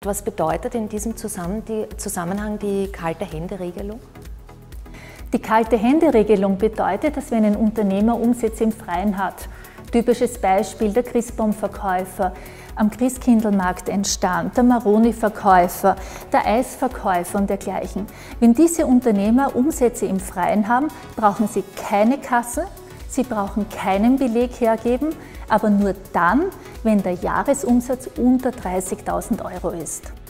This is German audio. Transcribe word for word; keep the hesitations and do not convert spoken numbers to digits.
Was bedeutet in diesem Zusammenhang die Kalte-Hände-Regelung? Die Kalte-Hände-Regelung bedeutet, dass wenn ein Unternehmer Umsätze im Freien hat, typisches Beispiel der Christbaumverkäufer am Christkindlmarkt entstand, der Maroni-Verkäufer, der Eisverkäufer und dergleichen. Wenn diese Unternehmer Umsätze im Freien haben, brauchen sie keine Kasse, sie brauchen keinen Beleg hergeben, aber nur dann, wenn der Jahresumsatz unter dreißigtausend Euro ist.